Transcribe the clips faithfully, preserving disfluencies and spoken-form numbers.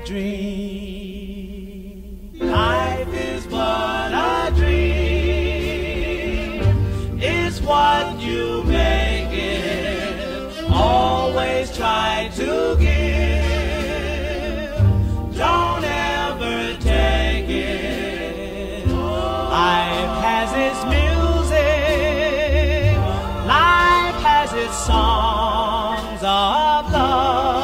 dream. Life is but a dream. It's what you make it. Always try to give. Don't ever take it. Life has its music. Life has its songs of love.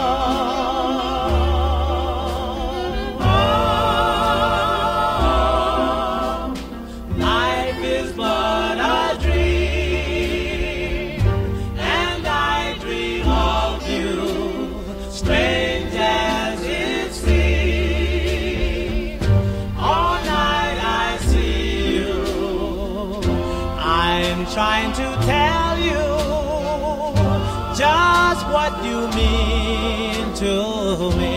Trying to tell you just what you mean to me.